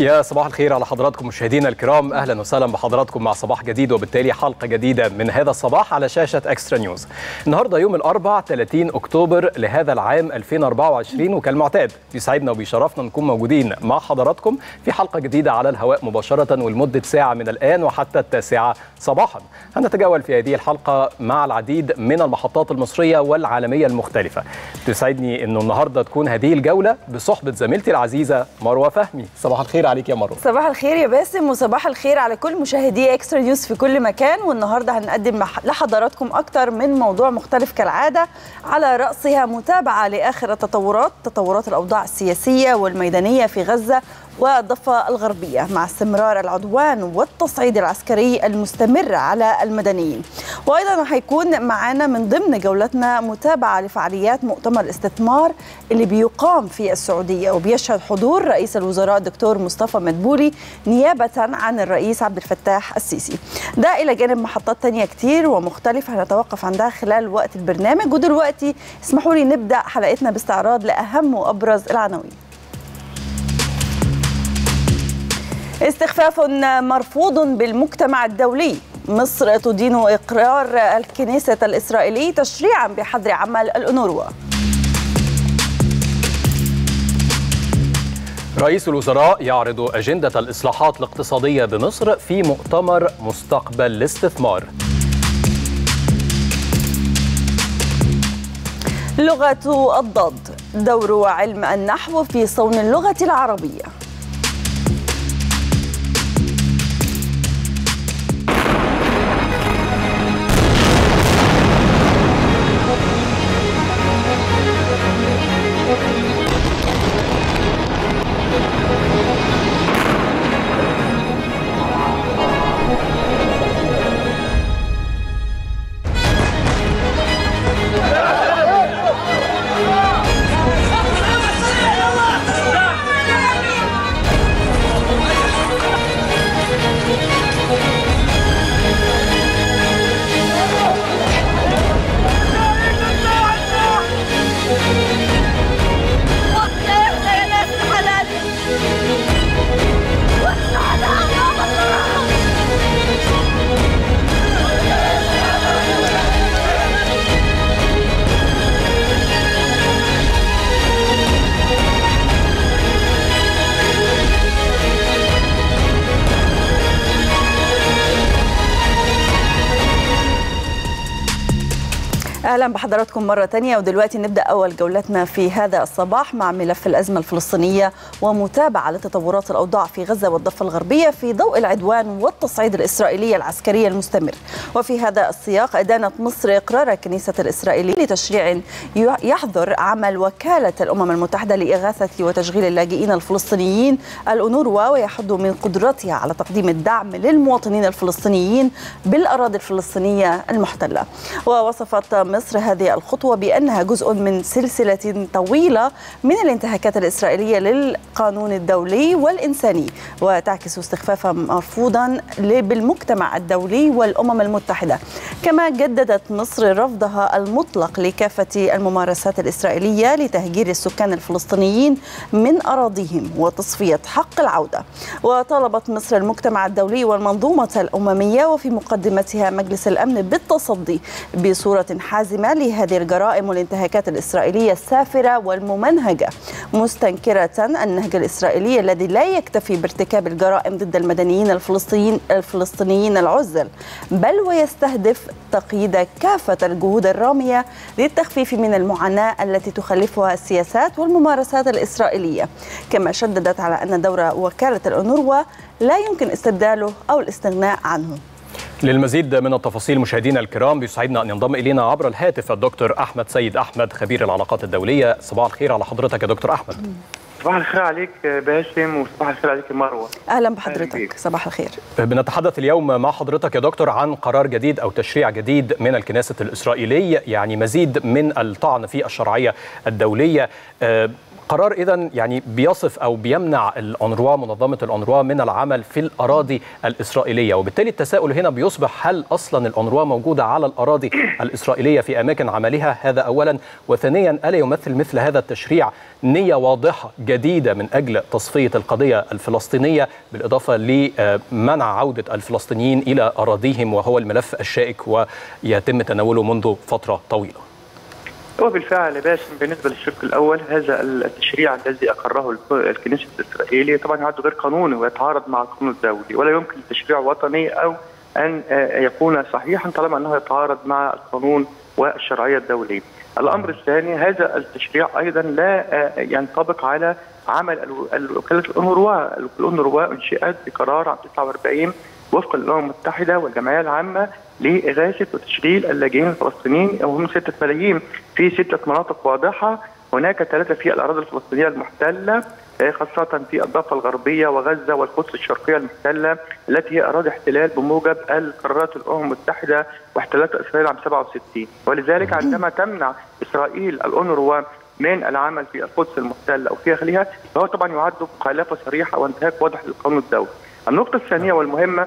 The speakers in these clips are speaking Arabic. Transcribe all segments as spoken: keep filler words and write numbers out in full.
يا صباح الخير على حضراتكم مشاهدينا الكرام، اهلا وسهلا بحضراتكم مع صباح جديد وبالتالي حلقه جديده من هذا الصباح على شاشه اكسترا نيوز. النهارده يوم الاربعاء ثلاثين اكتوبر لهذا العام ألفين وأربعة وعشرين، وكالمعتاد بيسعدنا وبيشرفنا نكون موجودين مع حضراتكم في حلقه جديده على الهواء مباشره ولمده ساعه من الان وحتى التاسعه صباحا. هنتجول في هذه الحلقه مع العديد من المحطات المصريه والعالميه المختلفه. تسعدني انه النهارده تكون هذه الجوله بصحبه زميلتي العزيزه مروه فهمي. صباح الخير عليك يا مروه. صباح الخير يا باسم، وصباح الخير على كل مشاهدي اكسترا نيوز في كل مكان. والنهارده هنقدم لحضراتكم اكتر من موضوع مختلف كالعاده، على راسها متابعه لاخر التطورات تطورات الاوضاع السياسيه والميدانيه في غزه والضفة الغربية مع استمرار العدوان والتصعيد العسكري المستمر على المدنيين. وأيضا هيكون معنا من ضمن جولتنا متابعة لفعاليات مؤتمر الاستثمار اللي بيقام في السعودية، وبيشهد حضور رئيس الوزراء الدكتور مصطفى مدبولي نيابة عن الرئيس عبد الفتاح السيسي. ده إلى جانب محطات تانية كتير ومختلفة هنتوقف عندها خلال وقت البرنامج. ودلوقتي اسمحوا لي نبدأ حلقتنا باستعراض لأهم وأبرز العناوين. استخفاف مرفوض بالمجتمع الدولي، مصر تدين إقرار الكنيسة الإسرائيلي تشريعا بحظر عمل الأونروا. رئيس الوزراء يعرض أجندة الإصلاحات الاقتصادية بمصر في مؤتمر مستقبل الاستثمار. لغة الضاد، دور علم النحو في صون اللغة العربية. أهلا بحضراتكم مرة تانية. ودلوقتي نبدأ أول جولتنا في هذا الصباح مع ملف الأزمة الفلسطينية ومتابعة لتطورات الأوضاع في غزة والضفة الغربية في ضوء العدوان والتصعيد الإسرائيلي العسكري المستمر. وفي هذا السياق أدانت مصر إقرار الكنيسة الإسرائيلية لتشريع يحظر عمل وكالة الأمم المتحدة لإغاثة وتشغيل اللاجئين الفلسطينيين الأونروا، ويحد من قدرتها على تقديم الدعم للمواطنين الفلسطينيين بالأراضي الفلسطينية المحتلة. ووصفت مصر هذه الخطوة بأنها جزء من سلسلة طويلة من الانتهاكات الإسرائيلية للقانون الدولي والإنساني، وتعكس استخفافا مرفوضا بالمجتمع الدولي والأمم المتحدة. كما جددت مصر رفضها المطلق لكافة الممارسات الإسرائيلية لتهجير السكان الفلسطينيين من أراضيهم وتصفية حق العودة. وطالبت مصر المجتمع الدولي والمنظومة الأممية وفي مقدمتها مجلس الأمن بالتصدي بصورة حازمة لهذه الجرائم والانتهاكات الإسرائيلية السافرة والممنهجة، مستنكرة النهج الإسرائيلي الذي لا يكتفي بارتكاب الجرائم ضد المدنيين الفلسطينيين الفلسطينيين العزل، بل ويستهدف تقييد كافة الجهود الرامية للتخفيف من المعاناة التي تخلفها السياسات والممارسات الإسرائيلية. كما شددت على أن دور وكالة الأونروا لا يمكن استبداله أو الاستغناء عنه. للمزيد من التفاصيل مشاهدينا الكرام بيسعدنا أن ينضم إلينا عبر الهاتف الدكتور أحمد سيد أحمد خبير العلاقات الدولية. صباح الخير على حضرتك يا دكتور أحمد. صباح الخير عليك باسم، وصباح الخير عليك مروة. أهلا بحضرتك. صباح الخير. بنتحدث اليوم مع حضرتك يا دكتور عن قرار جديد أو تشريع جديد من الكنيسة الإسرائيلية، يعني مزيد من الطعن في الشرعية الدولية. القرار إذن يعني بيصف أو بيمنع الأونروا منظمة الأونروا من العمل في الأراضي الإسرائيلية، وبالتالي التساؤل هنا بيصبح هل أصلا الأونروا موجودة على الأراضي الإسرائيلية في أماكن عملها؟ هذا أولا. وثانيا، ألا يمثل مثل هذا التشريع نية واضحة جديدة من أجل تصفية القضية الفلسطينية بالإضافة لمنع عودة الفلسطينيين إلى أراضيهم، وهو الملف الشائك ويتم تناوله منذ فترة طويلة؟ هو بالفعل باسم بالنسبه للشق الاول، هذا التشريع الذي اقره الكنيسة الاسرائيلي طبعا يعد غير قانوني ويتعارض مع القانون الدولي، ولا يمكن تشريع وطني او ان يكون صحيحا طالما انه يتعارض مع القانون والشرعيه الدوليه. الامر الثاني، هذا التشريع ايضا لا ينطبق على عمل وكاله الأونروا. الأونروا انشئت بقرار عام تسعة وأربعين وفقا للامم المتحده والجمعيه العامه لإغاثة وتشغيل اللاجئين الفلسطينيين، وهم ستة ملايين في ستة مناطق واضحة. هناك ثلاثة في الأراضي الفلسطينية المحتلة، خاصة في الضفة الغربية وغزة والقدس الشرقية المحتلة التي هي أراضي احتلال بموجب القرارات الأمم المتحدة واحتلالات إسرائيل عام سبعة وستين. ولذلك عندما تمنع إسرائيل الأونروا من العمل في القدس المحتلة أو في داخلها، فهو طبعا يعد مخالفة صريحة وانتهاك واضح للقانون الدولي. النقطة الثانية والمهمة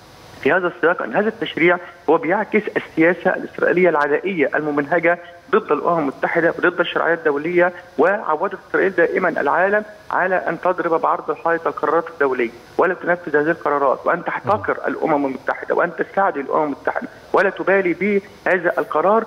في هذا السياق أن هذا التشريع هو بيعكس السياسة الإسرائيلية العدائية الممنهجة ضد الأمم المتحدة وضد الشرعية الدولية، وعودت إسرائيل دائما العالم على أن تضرب بعرض الحائط القرارات الدولية ولا تنفذ هذه القرارات، وأن تحتقر الأمم المتحدة وأن تستعدي الأمم المتحدة ولا تبالي بهذا القرار،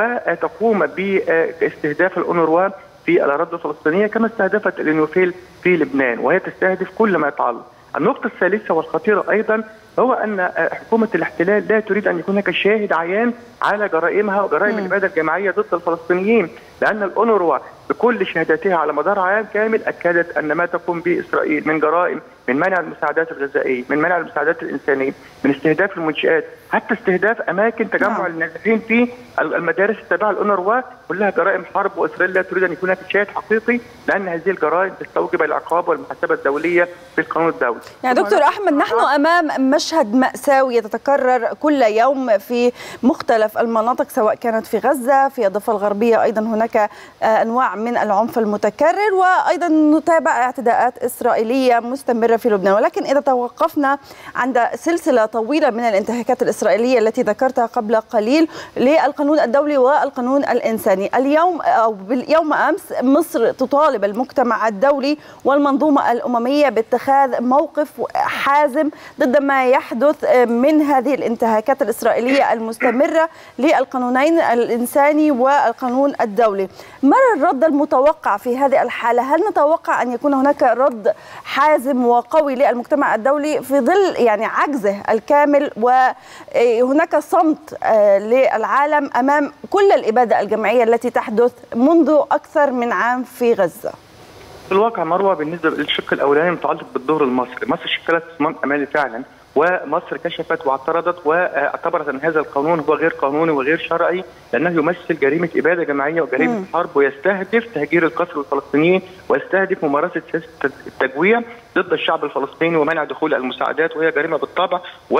وتقوم باستهداف الأونروا في الأراضي الفلسطينية كما استهدفت اليونيفيل في لبنان، وهي تستهدف كل ما يتعلق. النقطة الثالثة والخطيرة أيضا هو أن حكومة الاحتلال لا تريد أن يكون هناك شاهد عيان على جرائمها وجرائم الإبادة الجماعية ضد الفلسطينيين، لأن الأونروا بكل شهاداتها على مدار عام كامل أكدت أن ما تقوم به إسرائيل من جرائم، من منع المساعدات الغذائية، من منع المساعدات الإنسانية، من استهداف المنشآت، حتى استهداف أماكن تجمع النازحين في المدارس التابعة للأونروا، كلها جرائم حرب. وإسرائيل لا تريد أن يكون هناك شاهد حقيقي لأن هذه الجرائم تستوجب العقاب والمحاسبة الدولية بالقانون الدولي. يعني دكتور أحمد، نحن أمام مشهد مأساوي يتكرر كل يوم في مختلف المناطق، سواء كانت في غزة، في الضفة الغربية أيضا هناك أنواع من العنف المتكرر، وأيضا نتابع اعتداءات إسرائيلية مستمرة في لبنان. ولكن إذا توقفنا عند سلسلة طويلة من الانتهاكات الإسرائيلية التي ذكرتها قبل قليل للقانون الدولي والقانون الإنساني، اليوم أو باليوم أمس مصر تطالب المجتمع الدولي والمنظومة الأممية باتخاذ موقف حازم ضد ما يحدث من هذه الانتهاكات الإسرائيلية المستمرة للقانونين الإنساني والقانون الدولي. ما الرد المتوقع في هذه الحالة؟ هل نتوقع أن يكون هناك رد حازم وقوي للمجتمع الدولي في ظل يعني عجزه الكامل وهناك صمت للعالم أمام كل الإبادة الجماعية التي تحدث منذ أكثر من عام في غزة؟ في الواقع مروة، بالنسبة للشق الأولاني متعلق بالدور المصري، مصر شكلت صمام أمالي فعلا، ومصر كشفت واعترضت واعتبرت ان هذا القانون هو غير قانوني وغير شرعي، لانه يمثل جريمه اباده جماعيه وجريمه حرب، ويستهدف تهجير القسري والفلسطينيين، ويستهدف ممارسه سياسه التجويع ضد الشعب الفلسطيني ومنع دخول المساعدات، وهي جريمه بالطبع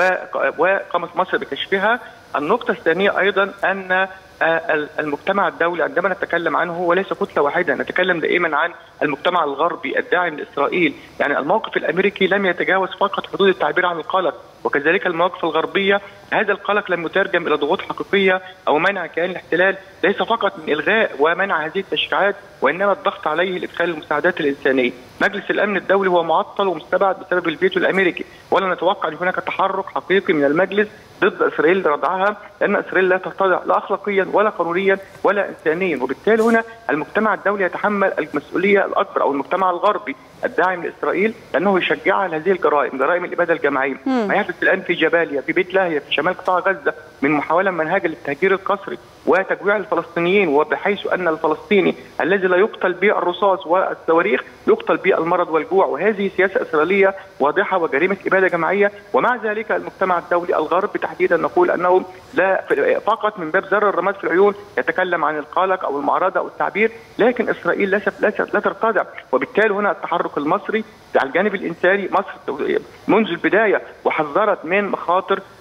وقامت مصر بكشفها. النقطه الثانيه ايضا ان المجتمع الدولي عندما نتكلم عنه هو ليس كتله واحده، نتكلم دائما عن المجتمع الغربي الداعم لاسرائيل، يعني الموقف الامريكي لم يتجاوز فقط حدود التعبير عن القلق، وكذلك المواقف الغربيه هذا القلق لم يترجم الى ضغوط حقيقيه او منع كيان الاحتلال، ليس فقط من الغاء ومنع هذه التشريعات وانما الضغط عليه لادخال المساعدات الانسانيه. مجلس الامن الدولي هو معطل ومستبعد بسبب الفيتو الامريكي، ولا نتوقع ان هناك تحرك حقيقي من المجلس ضد اسرائيل لردعها، لان اسرائيل لا ترتضع لا اخلاقيا ولا قانونيا ولا انسانيا، وبالتالي هنا المجتمع الدولي يتحمل المسؤوليه الاكبر، او المجتمع الغربي الداعم لاسرائيل، لانه يشجعها على هذه الجرائم، جرائم الاباده الجماعيه. ما يحدث الان في جباليا، في بيت لاهيا، في شمال قطاع غزه من محاوله منهجه للتهجير القسري وتجويع الفلسطينيين، وبحيث ان الفلسطيني الذي لا يقتل بالرصاص والصواريخ يقتل بالمرض والجوع، وهذه سياسه اسرائيليه واضحه وجريمه اباده جماعيه. ومع ذلك المجتمع الدولي الغربي تحديدا نقول انه لا فقط من باب زر الرماد في العيون يتكلم عن القلق او المعارضه او التعبير، لكن اسرائيل للاسف لا ترتضع، وبالتالي هنا التحرك المصري على الجانب الانساني. مصر منذ البدايه وحذرت من مخاطر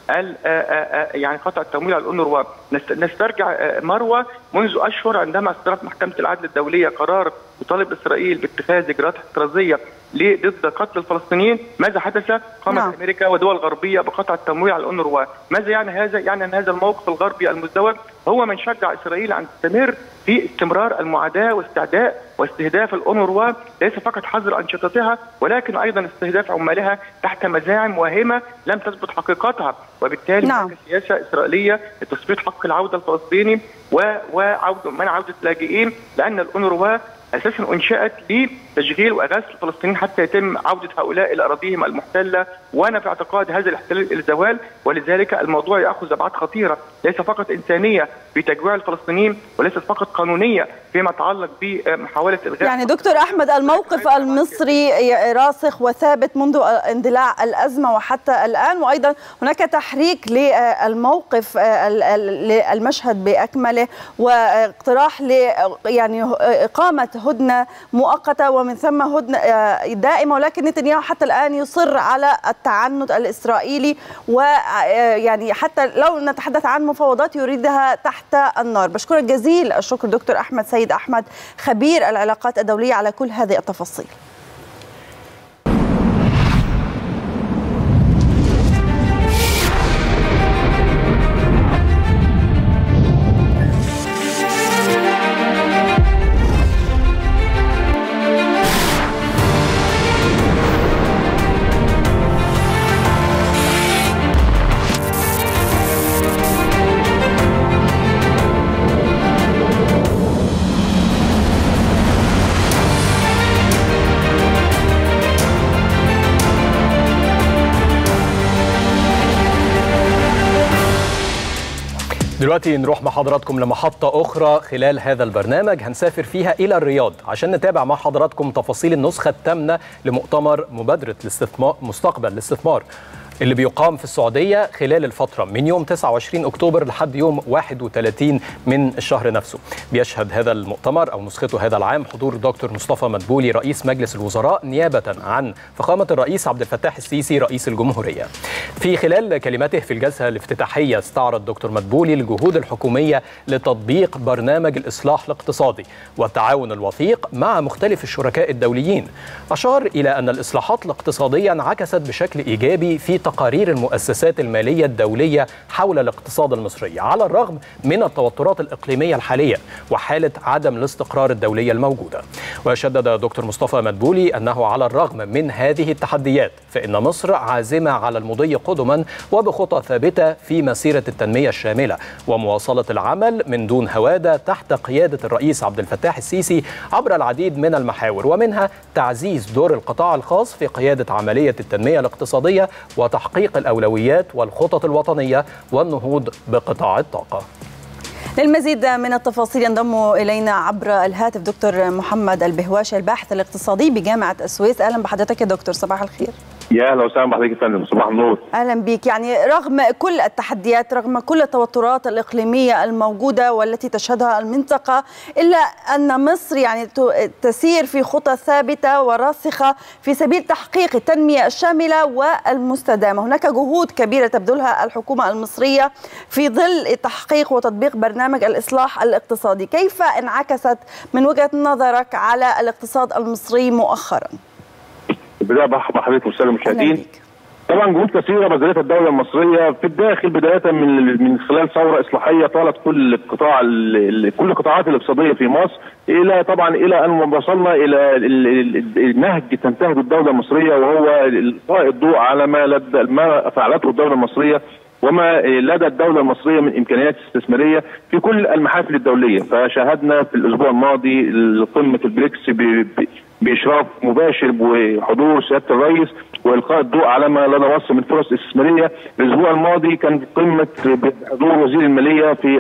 يعني قطع التمويل على الأونروا. نسترجع مروه منذ اشهر عندما اصدرت محكمه العدل الدوليه قرار يطالب اسرائيل باتخاذ اجراءات احترازيه ضد قتل الفلسطينيين. ماذا حدث؟ قامت نعم. امريكا ودول غربيه بقطع التمويل على الأونروا. ماذا يعني هذا؟ يعني ان هذا الموقف الغربي المزدوج هو من شجع اسرائيل ان تستمر في استمرار المعاداه واستعداء واستهداف الأونروا، ليس فقط حظر انشطتها ولكن ايضا استهداف عمالها تحت مزاعم واهمه لم تثبت حقيقتها، وبالتالي نعم. هناك سياسه اسرائيليه لتثبيت حق العوده الفلسطيني وعوده منع عوده اللاجئين، لان الأونروا اساسا انشات لتشغيل واغاثه الفلسطينيين حتى يتم عوده هؤلاء الى اراضيهم المحتله، وانا في اعتقاد هذا الاحتلال الى الزوال، ولذلك الموضوع ياخذ ابعاد خطيره، ليس فقط انسانيه في تجويع الفلسطينيين وليست فقط قانونيه فيما يتعلق بمحاوله الغاء. يعني دكتور احمد، الموقف المصري راسخ وثابت منذ اندلاع الازمه وحتى الان، وايضا هناك تحريك للموقف المشهد باكمله واقتراح ل يعني اقامه هدنه مؤقته ومن ثم هدنه دائمه، ولكن نتنياهو حتى الان يصر على التعنت الاسرائيلي، ويعني حتى لو نتحدث عن مفاوضات يريدها تحت النار. بشكرك جزيل الشكر دكتور احمد سيد احمد، خبير العلاقات الدوليه، على كل هذه التفاصيل. دلوقتي نروح مع حضراتكم لمحطة أخرى خلال هذا البرنامج هنسافر فيها إلى الرياض عشان نتابع مع حضراتكم تفاصيل النسخة الثامنة لمؤتمر مبادرة الاستثمار مستقبل الاستثمار اللي بيقام في السعودية خلال الفترة من يوم تسعة وعشرين أكتوبر لحد يوم واحد وثلاثين من الشهر نفسه. بيشهد هذا المؤتمر أو نسخته هذا العام حضور دكتور مصطفى مدبولي رئيس مجلس الوزراء نيابة عن فخامة الرئيس عبد الفتاح السيسي رئيس الجمهورية. في خلال كلماته في الجلسة الافتتاحية استعرض دكتور مدبولي الجهود الحكومية لتطبيق برنامج الإصلاح الاقتصادي والتعاون الوثيق مع مختلف الشركاء الدوليين. أشار إلى أن الإصلاحات الاقتصادية انعكست بشكل إيجابي في تقارير المؤسسات المالية الدولية حول الاقتصاد المصري على الرغم من التوترات الإقليمية الحالية وحالة عدم الاستقرار الدولية الموجودة. وشدد دكتور مصطفى مدبولي أنه على الرغم من هذه التحديات فإن مصر عازمة على المضي قدما وبخطى ثابتة في مسيرة التنمية الشاملة ومواصلة العمل من دون هوادة تحت قيادة الرئيس عبد الفتاح السيسي عبر العديد من المحاور، ومنها تعزيز دور القطاع الخاص في قيادة عملية التنمية الاقتصادية وتحقيق الأولويات والخطط الوطنية والنهوض بقطاع الطاقة. للمزيد من التفاصيل ينضم إلينا عبر الهاتف دكتور محمد البهواشي الباحث الاقتصادي بجامعة السويس. أهلا بحضرتك يا دكتور، صباح الخير. يا اهلا وسهلا بحضرتك يا فندم، صباح النور. اهلا بك. يعني رغم كل التحديات، رغم كل التوترات الاقليميه الموجوده والتي تشهدها المنطقه، الا ان مصر يعني تسير في خطى ثابته وراسخه في سبيل تحقيق التنميه الشامله والمستدامه. هناك جهود كبيره تبذلها الحكومه المصريه في ظل تحقيق وتطبيق برنامج الاصلاح الاقتصادي. كيف انعكست من وجهه نظرك على الاقتصاد المصري مؤخرا؟ بداية بحضرتك والسادة المشاهدين. طبعا جهود كثيره بذلتها الدوله المصريه في الداخل بدايه من من خلال ثوره اصلاحيه طالت كل القطاع كل القطاعات الاقتصاديه في مصر الى طبعا الى ان وصلنا الى النهج تنتهج الدوله المصريه، وهو القاء الضوء على ما لدى ما فعلته الدوله المصريه وما لدى الدوله المصريه من امكانيات استثماريه في كل المحافل الدوليه. فشاهدنا في الاسبوع الماضي قمه البريكس باشراف مباشر وحضور سياده الرئيس والقاء الضوء على ما لدى مصر من فرص استثماريه. الاسبوع الماضي كان قمه بحضور وزير الماليه في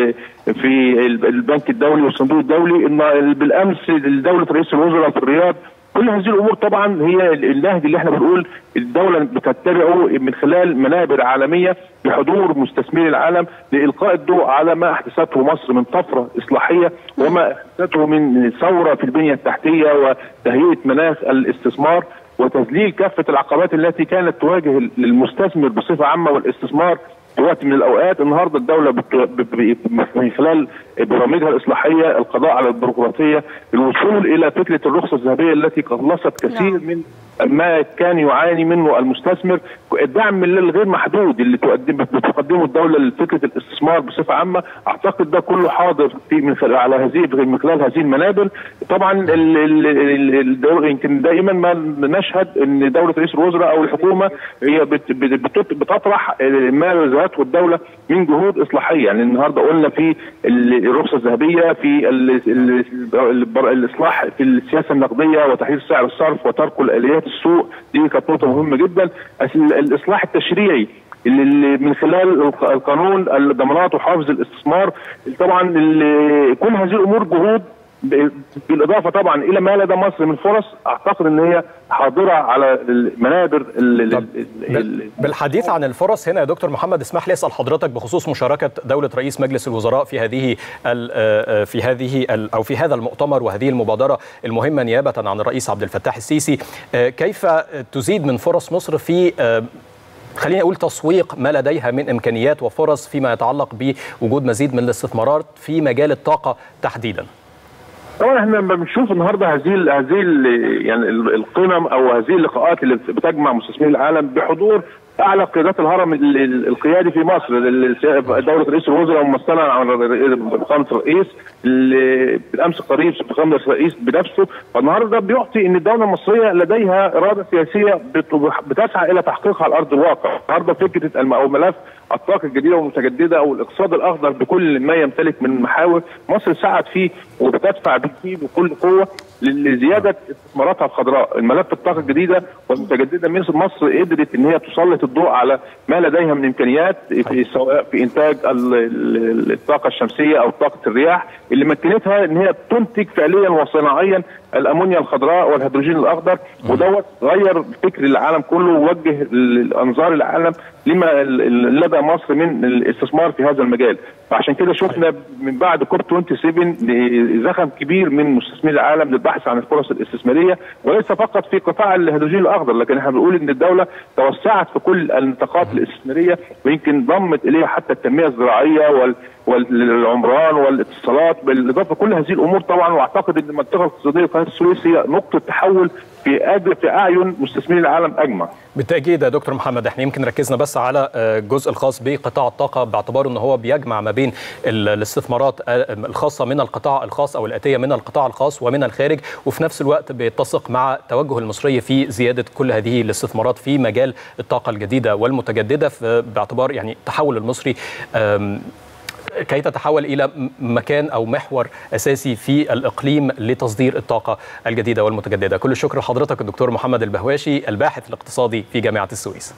في البنك الدولي والصندوق الدولي. ان بالامس دوله رئيس الوزراء في الرياض. كل هذه الامور طبعا هي النهج اللي احنا بنقول الدوله بتتبعه من خلال منابر عالميه بحضور مستثمري العالم لالقاء الضوء على ما احدثته مصر من طفره اصلاحيه وما احدثته من ثوره في البنيه التحتيه وتهيئه مناخ الاستثمار. وتذليل كافه العقبات التي كانت تواجه المستثمر بصفه عامه والاستثمار في وقت من الاوقات. النهارده الدوله من خلال برامجها الاصلاحيه القضاء على البيروقراطيه، الوصول الى فكره الرخصه الذهبيه التي قلصت كثير من ما كان يعاني منه المستثمر، الدعم الغير محدود اللي بتقدمه الدوله لفكره الاستثمار بصفه عامه. اعتقد ده كله حاضر في من خلال على هذه من خلال هذه المنابر. طبعا يمكن دائما ما نشهد ان دوله رئيس الوزراء او الحكومه هي بتطرح ما رزقته الدوله من جهود اصلاحيه. يعني النهارده قلنا في الرخصه الذهبيه، في الاصلاح في السياسه النقديه وتحديد سعر الصرف وترك الاليات السوق، دي كانت نقطه مهمه جدا. الاصلاح التشريعي اللي من خلال القانون الضمانات وحافز الاستثمار، طبعا كل هذه الامور جهود بالاضافه طبعا الى ما لدى مصر من فرص، اعتقد ان هي حاضره على المنابر. بالحديث عن الفرص هنا يا دكتور محمد، اسمح لي اسال حضرتك بخصوص مشاركه دوله رئيس مجلس الوزراء في هذه في هذه او في هذا المؤتمر وهذه المبادره المهمه نيابه عن الرئيس عبد الفتاح السيسي. كيف تزيد من فرص مصر في خليني اقول تسويق ما لديها من امكانيات وفرص فيما يتعلق بوجود مزيد من الاستثمارات في مجال الطاقه تحديدا؟ طبعا احنا لما بنشوف النهارده هذه هذه يعني القمم او هذه اللقاءات اللي بتجمع مستثمرين العالم بحضور اعلى قيادات الهرم القيادي في مصر، دوله رئيس الوزراء ممثلا عن فخامه الرئيس بالامس قريب فخامه الرئيس بنفسه. فالنهارده بيعطي ان الدوله المصريه لديها اراده سياسيه بتسعى الى تحقيقها على ارض الواقع. النهارده فكره او ملف الطاقه الجديده والمتجدده او الاقتصاد الاخضر بكل ما يمتلك من محاور، مصر سعت فيه وبتدفع فيه بكل قوه لزياده استثماراتها الخضراء. الملف الطاقه الجديده والمتجدده مصر قدرت ان هي تسلط الضوء على ما لديها من امكانيات في سواء في انتاج الطاقه الشمسيه او طاقه الرياح اللي مكنتها ان هي تنتج فعليا وصناعيا الامونيا الخضراء والهيدروجين الاخضر، ودوت غير فكر العالم كله ووجه انظار العالم لما لدى مصر من الاستثمار في هذا المجال. فعشان كده شفنا من بعد كوب سبعة وعشرين زخم كبير من مستثمري العالم للبحث عن الفرص الاستثماريه، وليس فقط في قطاع الهيدروجين الاخضر، لكن احنا بنقول ان الدوله توسعت في كل النطاقات الاستثماريه ويمكن ضمت اليها حتى التنميه الزراعيه وال والعمران والاتصالات بالاضافه كل هذه الامور طبعا. واعتقد ان المنطقه الاقتصاديه قناه السويس هي نقطه تحول في أجل في اعين مستثمرين العالم اجمع. بالتاكيد يا دكتور محمد، احنا يمكن ركزنا بس على الجزء الخاص بقطاع الطاقه باعتباره ان هو بيجمع ما بين الاستثمارات الخاصه من القطاع الخاص او الاتيه من القطاع الخاص ومن الخارج، وفي نفس الوقت بيتسق مع توجه المصري في زياده كل هذه الاستثمارات في مجال الطاقه الجديده والمتجدده، باعتبار يعني التحول المصري كي تتحول إلى مكان أو محور أساسي في الإقليم لتصدير الطاقة الجديدة والمتجددة. كل الشكر لحضرتك الدكتور محمد البهواشي الباحث الاقتصادي في جامعة السويس.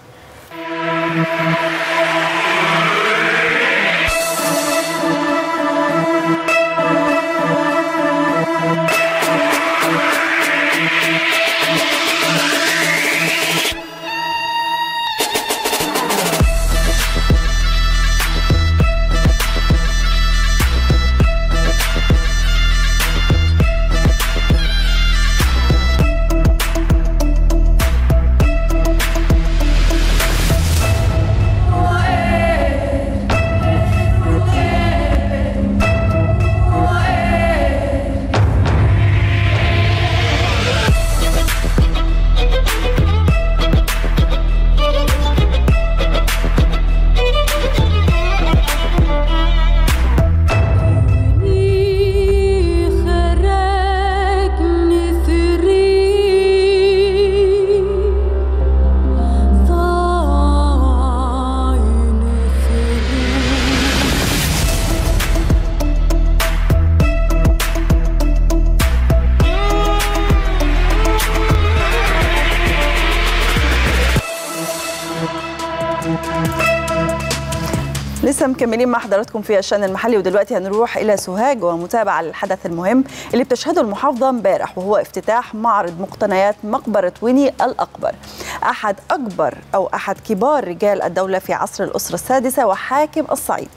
لسه مكملين مع حضراتكم في الشأن المحلي، ودلوقتي هنروح إلى سوهاج ومتابعة للحدث المهم اللي بتشهده المحافظة امبارح، وهو افتتاح معرض مقتنيات مقبرة ويني الأكبر، أحد أكبر أو أحد كبار رجال الدولة في عصر الأسرة السادسة وحاكم الصعيد.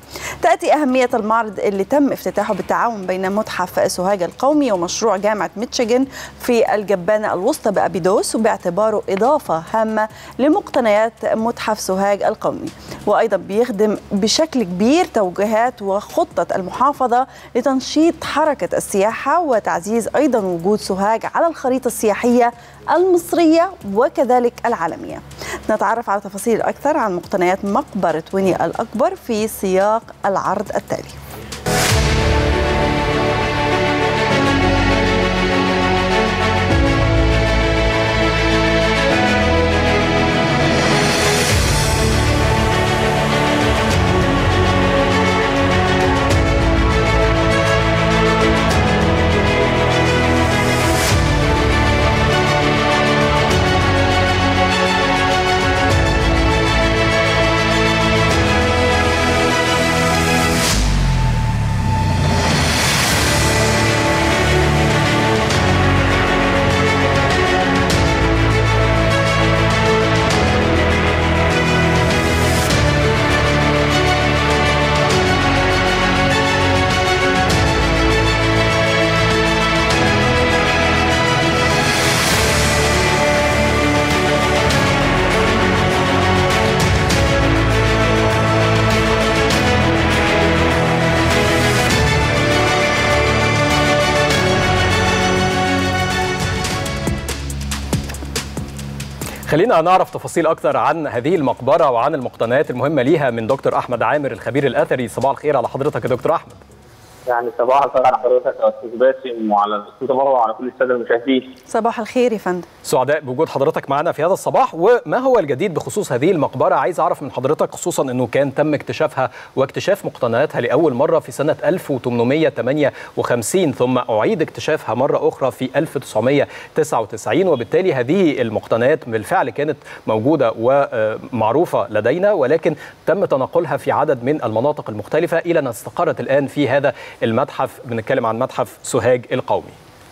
تأتي أهمية المعرض اللي تم افتتاحه بالتعاون بين متحف سوهاج القومي ومشروع جامعة ميشيغان في الجبانة الوسطى بأبيدوس، وباعتباره إضافة هامة لمقتنيات متحف سوهاج القومي. وأيضا بيخدم بشكل كبير توجيهات وخطة المحافظة لتنشيط حركة السياحة وتعزيز أيضا وجود سوهاج على الخريطة السياحية المصرية وكذلك العالمية. نتعرف على تفاصيل أكثر عن مقتنيات مقبرة ويني الأكبر في سياق العرض التالي. خلينا نعرف تفاصيل أكثر عن هذه المقبرة وعن المقتنيات المهمة ليها من دكتور أحمد عامر الخبير الأثري. صباح الخير على حضرتك يا دكتور أحمد. يعني صباح الخير على حضرتك يا استاذ باسم وعلى الاستاذ مروه وعلى كل الساده المشاهدين. صباح الخير يا فندم. سعداء بوجود حضرتك معنا في هذا الصباح. وما هو الجديد بخصوص هذه المقبرة؟ عايز أعرف من حضرتك خصوصا أنه كان تم اكتشافها واكتشاف مقتنياتها لأول مرة في سنة ألف وثمانمائة وثمانية وخمسين، ثم أعيد اكتشافها مرة أخرى في ألف وتسعمائة وتسعة وتسعين، وبالتالي هذه المقتنيات بالفعل كانت موجودة ومعروفة لدينا، ولكن تم تنقلها في عدد من المناطق المختلفة إلى أن استقرت الآن في هذا المتحف. بنتكلم عن متحف سوهاج القومي.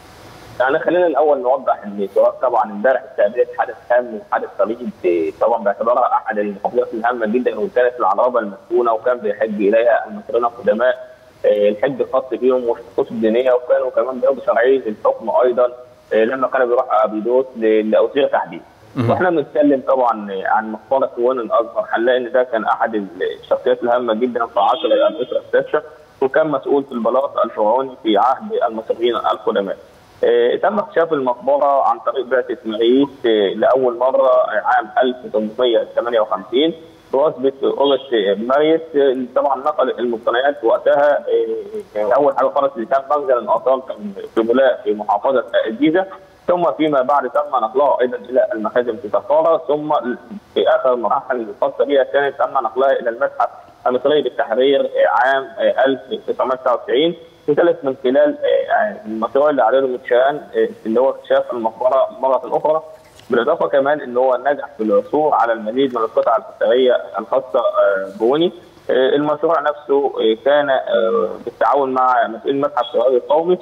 يعني خلينا الاول نوضح ان سواء طبعا امبارح استقبلت حدث هام وحدث طريد طبعا باعتبارها احد المحافظات الهامه جدا، وكانت العرابه المسكونه وكان بيحج اليها المصريين القدماء الحج الخاص بهم والطقوس الدينيه، وكانوا كمان بياخدوا شرعيه الحكم ايضا لما كانوا بيروحوا ابيدوس لاوصيه تحديد. واحنا بنتكلم طبعا عن مقبره وين الازهر، هنلاقي ان ده كان احد الشخصيات الهامه جدا في عصر الاسره السادسه، وكان مسؤول في البلاط الفرعوني في عهد المصريين القدماء. آه، تم اكتشاف المقبره عن طريق بعثه مغيث آه، لاول مره عام ألف وثمانمائة وثمانية وخمسين بواسطه أوغست ماريس. آه، طبعا نقل المقتنيات وقتها آه، اول حاجه خالص اللي كان مخزن الاثار كان في ملاء في محافظه الجيزه، ثم فيما بعد تم نقلها ايضا الى المخازن في سقاره، ثم في اخر المراحل الخاصه بها كانت تم نقلها الى المتحف المصري بالتحرير عام ألف وتسعمائة وتسعة وتسعين، وثالث من خلال المشروع اللي عليه متشان اللي هو اكتشاف المقبره مره اخرى، بالاضافه كمان ان هو نجح في العثور على المزيد من القطع الاثريه الخاصه بوني. المشروع نفسه كان بالتعاون مع مسؤول متحف سوهاج القومي،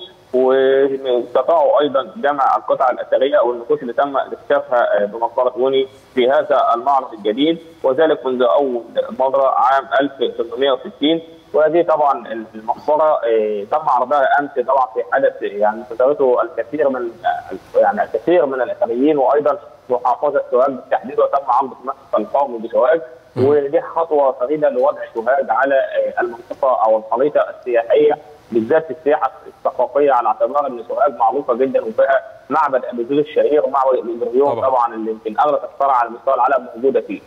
واستطاعوا ايضا جمع القطع الاثريه او النقوش اللي تم اكتشافها بمقبره وني في هذا المعرض الجديد، وذلك منذ اول مره عام ألف وثمانمائة وستين. وهذه طبعا المقبره تم عرضها امس طبعا في حدث يعني انتظرته الكثير من يعني الكثير من الاثريين وايضا محافظه سوهاج بالتحديد، وتم عرض المتحف القومي بسوهاج، ودي خطوه فريده لوضع سوهاج على المنطقه او الخريطه السياحيه بالذات في السياحه الثقافيه، على اعتبار ان سوهاج معروفه جدا وفيها معبد ابيدوس الشهير ومعبد الإندريون طبعا. طبعا اللي يمكن اغلب الصرع على مستوى العالم موجوده فيه.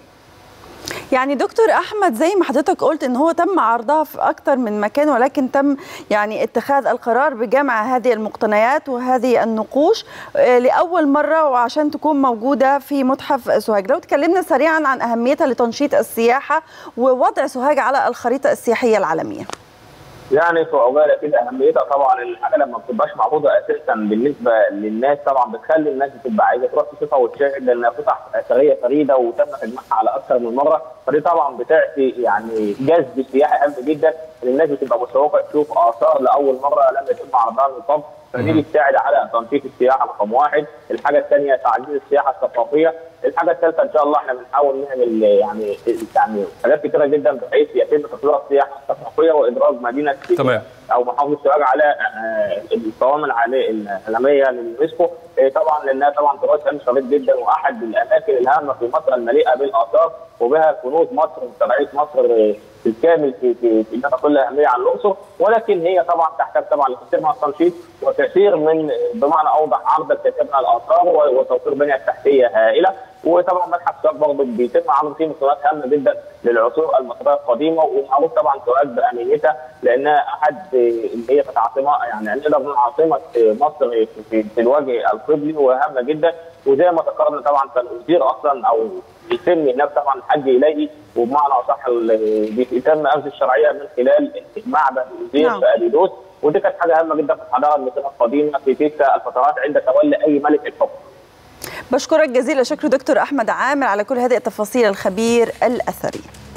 يعني دكتور احمد زي ما حضرتك قلت ان هو تم عرضها في اكثر من مكان، ولكن تم يعني اتخاذ القرار بجمع هذه المقتنيات وهذه النقوش لاول مره وعشان تكون موجوده في متحف سوهاج. لو تكلمنا سريعا عن اهميتها لتنشيط السياحه ووضع سوهاج على الخريطه السياحيه العالميه. يعني في عجاله كده اهميتها طبعا الحاجه لما ما بتبقاش معروضه اساسا بالنسبه للناس طبعا بتخلي الناس تبقى عايزه تروح تشوفها وتشاهد، لانها قطع اثريه فريده وتم تجميعها على اكثر من مره، فدي طبعا بتعطي يعني جذب سياحي هام جدا، الناس بتبقى متشوقه تشوف اثار لاول مره لم يتم عرضها من قبل، فدي بتساعد على تنشيط السياحه رقم واحد. الحاجه الثانيه تعزيز السياحه الثقافيه، الحاجه الثالثه ان شاء الله احنا بنحاول نعمل يعني يعني حاجات كثيره جدا بحيث يتم تطوير السياحه الثقافيه وادراج مدينه تمام او محافظه سوهاج على القوائم العالميه لليونسكو، طبعا لانها طبعا تراث علمي شريف جدا واحد الاماكن الهامه في مصر المليئه بالاثار وبها كنوز مصر وتبعيه مصر بالكامل في في في كل اهميه عن الاقصر، ولكن هي طبعا تحتاج طبعا لكثير من التنشيط وكثير من بمعنى اوضح عرض الكثير من الاثار وتوفير بنيه تحتيه هائله. وطبعا متحف سوهاج برضه بيتم عمل فيه مسابقات هامه جدا للعصور المصريه القديمه، ومعروف طبعا سوهاج باهميتها لانها احد اللي هي كانت عاصمه يعني نقدر نقول عاصمه مصر في, في الوجه القبلي وهامه جدا. وزي ما ذكرنا طبعا كان الوزير اصلا او بيتم هناك طبعا الحج اليه، وبمعنى اصح بيتم اخذ الشرعيه من خلال معبد الوزير في ابيدوس، ودي كانت حاجه هامه جدا في الحضاره المصريه القديمه في تلك الفترات عند تولي اي ملك الحكم. بشكرك جزيل شكر دكتور احمد عامر على كل هذه التفاصيل، الخبير الاثري.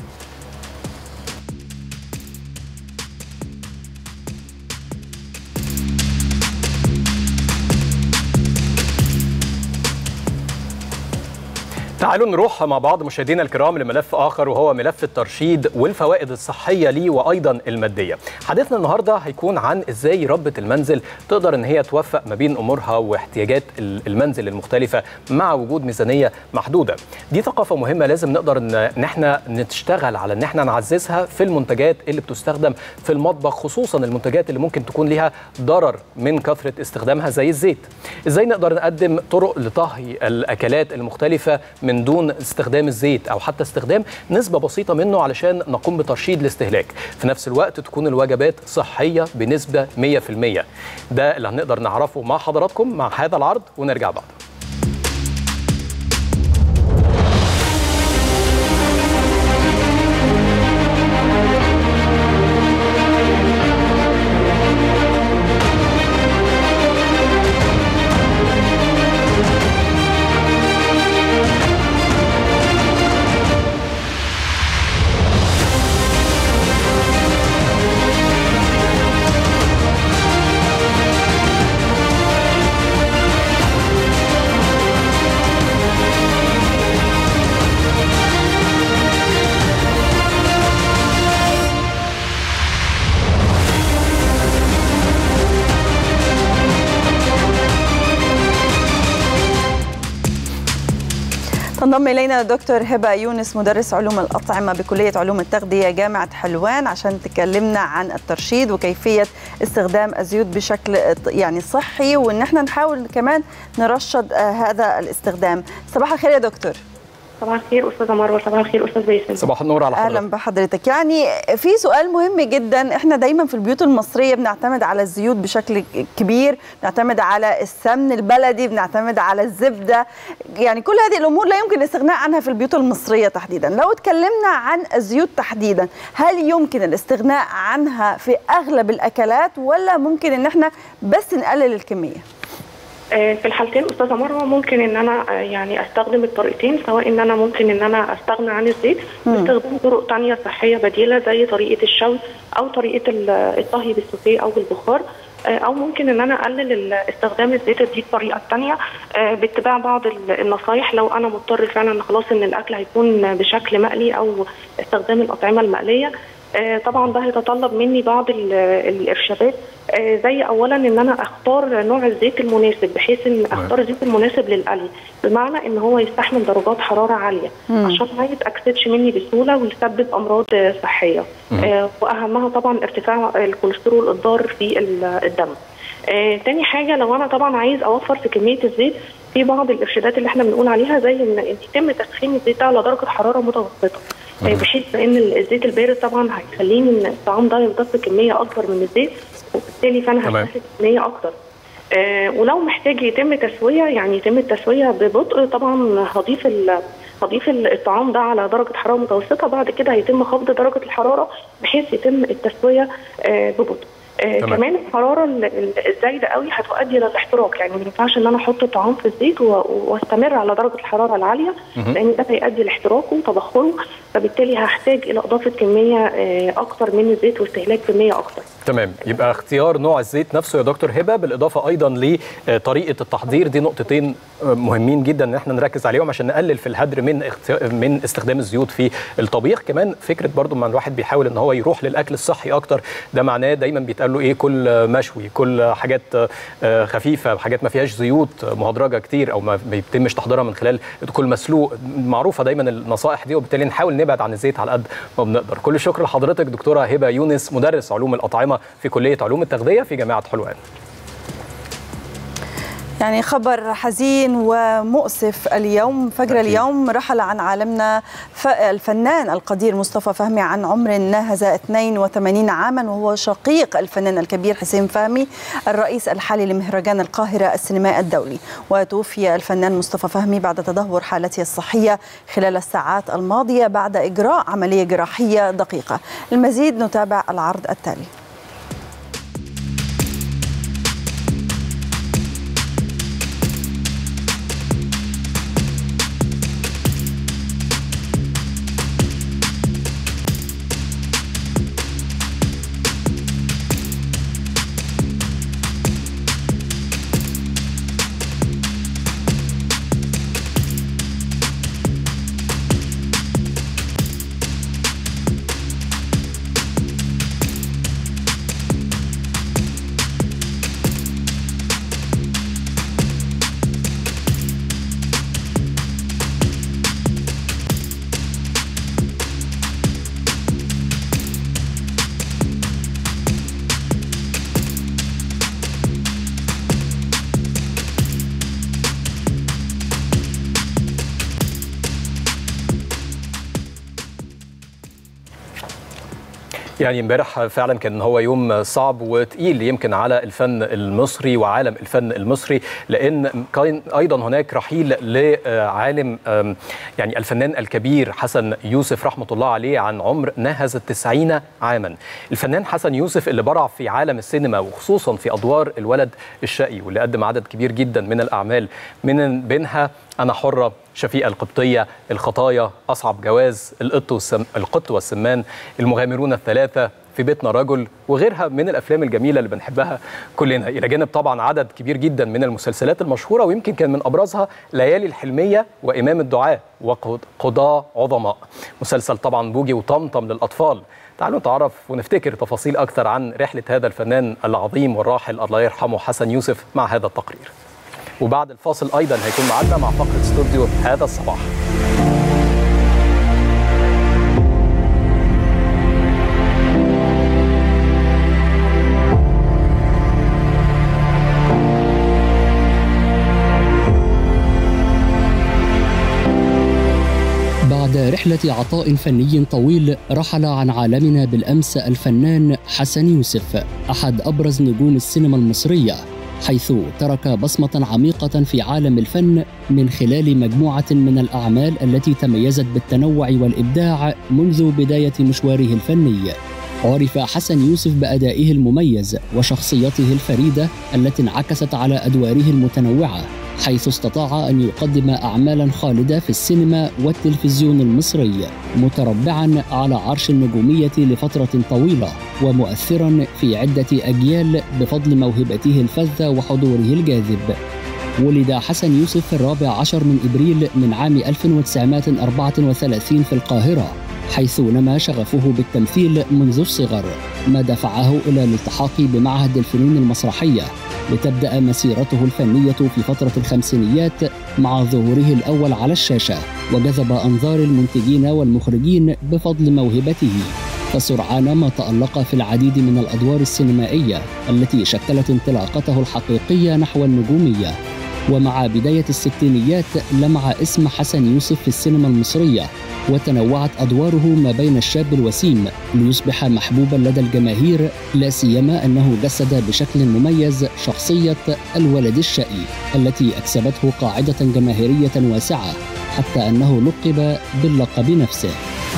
تعالوا نروح مع بعض مشاهدينا الكرام لملف آخر وهو ملف الترشيد والفوائد الصحية ليه وأيضا المادية. حديثنا النهاردة هيكون عن إزاي ربة المنزل تقدر إن هي توفق ما بين أمورها واحتياجات المنزل المختلفة مع وجود ميزانية محدودة. دي ثقافة مهمة لازم نقدر إن إحنا نشتغل على إن إحنا نعززها في المنتجات اللي بتستخدم في المطبخ، خصوصا المنتجات اللي ممكن تكون لها ضرر من كثرة استخدامها زي الزيت. إزاي نقدر نقدم طرق لطهي الأكلات المختلفة من دون استخدام الزيت أو حتى استخدام نسبة بسيطة منه علشان نقوم بترشيد الاستهلاك، في نفس الوقت تكون الوجبات صحية بنسبة مية في المية. ده اللي هنقدر نعرفه مع حضراتكم مع هذا العرض ونرجع بعد. تنضم إلينا دكتور هبة يونس مدرس علوم الأطعمة بكلية علوم التغذية جامعة حلوان عشان تكلمنا عن الترشيد وكيفية استخدام الزيوت بشكل يعني صحي، وإن احنا نحاول كمان نرشد هذا الاستخدام. صباح الخير يا دكتور. صباح الخير استاذه مروه. صباح الخير استاذ باسم. صباح النور على حضرتك. اهلا بحضرتك. يعني في سؤال مهم جدا، احنا دايما في البيوت المصريه بنعتمد على الزيوت بشكل كبير، بنعتمد على السمن البلدي، بنعتمد على الزبده، يعني كل هذه الامور لا يمكن الاستغناء عنها في البيوت المصريه تحديدا. لو اتكلمنا عن الزيوت تحديدا، هل يمكن الاستغناء عنها في اغلب الاكلات ولا ممكن ان احنا بس نقلل الكميه؟ في الحالتين استاذه مروه ممكن ان انا يعني استخدم الطريقتين، سواء ان انا ممكن ان انا استغنى عن الزيت باستخدام طرق ثانيه صحيه بديله زي طريقه الشوي او طريقه الطهي بالسوفيه او بالبخار، او ممكن ان انا اقلل استخدام الزيت. دي الطريقه الثانيه باتباع بعض النصائح لو انا مضطر فعلا خلاص ان الاكل هيكون بشكل مقلي او استخدام الاطعمه المقليه. طبعا ده هيتطلب مني بعض الارشادات، زي اولا ان انا اختار نوع الزيت المناسب بحيث ان اختار الزيت المناسب للقلي، بمعنى ان هو يستحمل درجات حراره عاليه مم. عشان ما يتاكسدش مني بسهوله ويسبب امراض صحيه، واهمها طبعا ارتفاع الكوليسترول الضار في الدم. تاني حاجه لو انا طبعا عايز اوفر في كميه الزيت، في بعض الارشادات اللي احنا بنقول عليها زي ان يتم تسخين الزيت على درجه حراره متوسطه، بحيث ان الزيت البارد طبعا هيخليني ان الطعام ده يمتص كميه اكبر من الزيت، وبالتالي فانا هستهلك كميه اكتر. آه ولو محتاج يتم تسويه، يعني يتم التسويه ببطء، طبعا هضيف هضيف الطعام ده على درجه حراره متوسطه، بعد كده هيتم خفض درجه الحراره بحيث يتم التسويه آه ببطء. آه كمان الحراره الزايده قوي هتؤدي الى الاحتراق، يعني ما ينفعش ان انا احط طعام في الزيت واستمر على درجه الحراره العاليه، لان ده هيؤدي لاحتراقه وتبخره، فبالتالي هحتاج الى اضافه كميه آه اكتر من الزيت واستهلاك كميه اكتر. تمام، يبقى اختيار نوع الزيت نفسه يا دكتور هبه، بالاضافه ايضا لطريقه التحضير، دي نقطتين مهمين جدا ان احنا نركز عليهم عشان نقلل في الهدر من من استخدام الزيوت في الطبيخ. كمان فكره برضو ما الواحد بيحاول ان هو يروح للاكل الصحي اكتر، ده معناه دايما بيتقال له ايه، كل مشوي، كل حاجات خفيفه، حاجات ما فيهاش زيوت مهدرجه كتير او ما بيتمش تحضيرها من خلال كل مسلوق، معروفه دايما النصائح دي، وبالتالي نحاول نبعد عن الزيت على قد ما بنقدر. كل الشكر لحضرتك دكتوره هبه يونس، مدرس علوم الاطعمه في كليه علوم التغذيه في جامعه حلوان. يعني خبر حزين ومؤسف اليوم. فجر اليوم رحل عن عالمنا الفنان القدير مصطفى فهمي عن عمر ناهز اثنين وثمانين عاما، وهو شقيق الفنان الكبير حسين فهمي الرئيس الحالي لمهرجان القاهرة السينمائي الدولي. وتوفي الفنان مصطفى فهمي بعد تدهور حالته الصحية خلال الساعات الماضية بعد إجراء عملية جراحية دقيقة. المزيد نتابع العرض التالي. يعني امبارح فعلا كان هو يوم صعب وتقيل يمكن على الفن المصري وعالم الفن المصري، لان كان ايضا هناك رحيل لعالم يعني الفنان الكبير حسن يوسف رحمه الله عليه عن عمر ناهز التسعين عاما. الفنان حسن يوسف اللي برع في عالم السينما وخصوصا في ادوار الولد الشقي، واللي قدم عدد كبير جدا من الاعمال من بينها أنا حرة، شفيقة القبطية، الخطايا، أصعب جواز، القط والسم... القط والسمان، المغامرون الثلاثة، في بيتنا رجل، وغيرها من الأفلام الجميلة اللي بنحبها كلنا، إلى جانب طبعا عدد كبير جدا من المسلسلات المشهورة، ويمكن كان من أبرزها ليالي الحلمية وإمام الدعاء وقضاة عظماء، مسلسل طبعا بوجي وطمطم للأطفال. تعالوا نتعرف ونفتكر تفاصيل أكثر عن رحلة هذا الفنان العظيم والراحل الله يرحمه حسن يوسف مع هذا التقرير. وبعد الفاصل أيضا هيكون معنا مع فقرة استوديو هذا الصباح. بعد رحلة عطاء فني طويل، رحل عن عالمنا بالأمس الفنان حسن يوسف، أحد أبرز نجوم السينما المصرية، حيث ترك بصمة عميقة في عالم الفن من خلال مجموعة من الأعمال التي تميزت بالتنوع والإبداع منذ بداية مشواره الفني. عرف حسن يوسف بأدائه المميز وشخصيته الفريدة التي انعكست على أدواره المتنوعة، حيث استطاع أن يقدم أعمالا خالدة في السينما والتلفزيون المصري، متربعا على عرش النجومية لفترة طويلة ومؤثرا في عدة أجيال بفضل موهبته الفذة وحضوره الجاذب. ولد حسن يوسف في الرابع عشر من إبريل من عام ألف وتسعمائة وأربعة وثلاثين في القاهرة، حيث نما شغفه بالتمثيل منذ الصغر، ما دفعه إلى الالتحاق بمعهد الفنون المسرحية لتبدأ مسيرته الفنية في فترة الخمسينيات مع ظهوره الأول على الشاشة، وجذب أنظار المنتجين والمخرجين بفضل موهبته، فسرعان ما تألق في العديد من الأدوار السينمائية التي شكلت انطلاقته الحقيقية نحو النجومية. ومع بداية الستينيات لمع اسم حسن يوسف في السينما المصرية، وتنوعت أدواره ما بين الشاب الوسيم ليصبح محبوبا لدى الجماهير، لا سيما أنه جسد بشكل مميز شخصية الولد الشقي التي أكسبته قاعدة جماهيرية واسعة، حتى أنه لقب باللقب نفسه.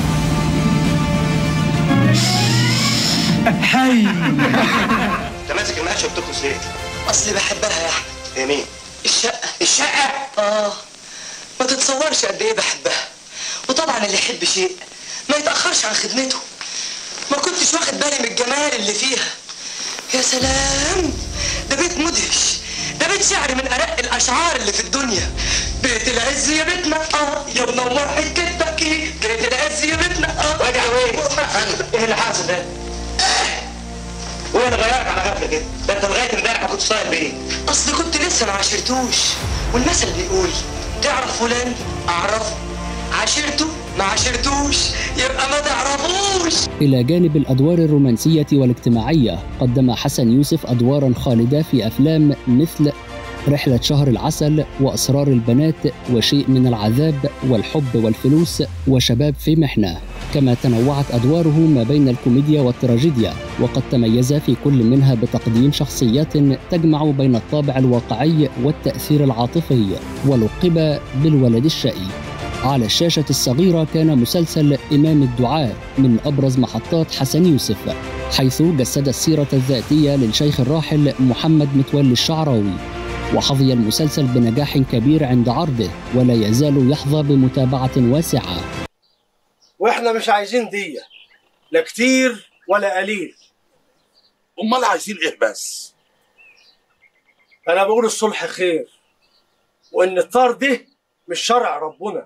حي انت ماسك المقشه وبترقص ليه؟ اصلي بحبها يا احمد. هي مين؟ الشقه. الشقه؟ اه ما تتصورش قد ايه بحبها، وطبعا اللي يحب شيء ما يتاخرش عن خدمته. ما كنتش واخد بالي من الجمال اللي فيها، يا سلام، ده بيت مدهش، ده بيت شعر من ارق الاشعار اللي في الدنيا. بيت العز يا بيتنا اه يا منور حكتك ايه، بيت العز يا بيتنا اه. راجع وين؟ ايه اللي حاصل ده؟ وايه اللي غيرك على غفله كده؟ ده انت لغايه امبارح ما كنتش طايق بيه. اصل كنت لسه ما عاشرتوش، والمثل بيقول تعرف فلان اعرفه، عاشرته ما عاشرتوش يبقى ما تعرفوش. إلى جانب الأدوار الرومانسية والاجتماعية، قدم حسن يوسف أدواراً خالدة في أفلام مثل رحلة شهر العسل وأسرار البنات وشيء من العذاب والحب والفلوس وشباب في محنة. كما تنوعت أدواره ما بين الكوميديا والتراجيديا، وقد تميز في كل منها بتقديم شخصيات تجمع بين الطابع الواقعي والتأثير العاطفي، ولقب بالولد الشقي. على الشاشة الصغيرة كان مسلسل إمام الدعاء من أبرز محطات حسن يوسف، حيث جسد السيرة الذاتية للشيخ الراحل محمد متولي الشعراوي، وحظي المسلسل بنجاح كبير عند عرضه، ولا يزال يحظى بمتابعة واسعة. واحنا مش عايزين دية، لا كتير ولا قليل. امال عايزين ايه بس؟ انا بقول الصلح خير، وان الطار ده مش شرع ربنا.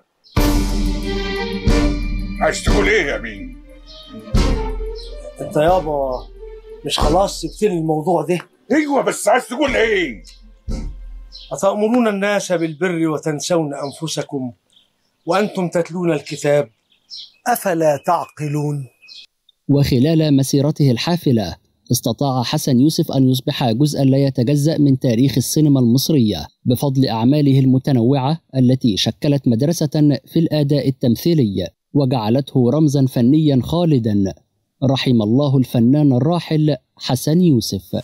عايز تقول ايه يا مين؟ انت يابا مش خلاص سبتني الموضوع ده؟ ايوه بس عايز تقول ايه؟ أتأمرون الناس بالبر وتنسون أنفسكم وأنتم تتلون الكتاب أفلا تعقلون؟ وخلال مسيرته الحافلة استطاع حسن يوسف أن يصبح جزءاً لا يتجزأ من تاريخ السينما المصرية بفضل أعماله المتنوعة التي شكلت مدرسة في الأداء التمثيلي وجعلته رمزاً فنياً خالداً. رحم الله الفنان الراحل حسن يوسف.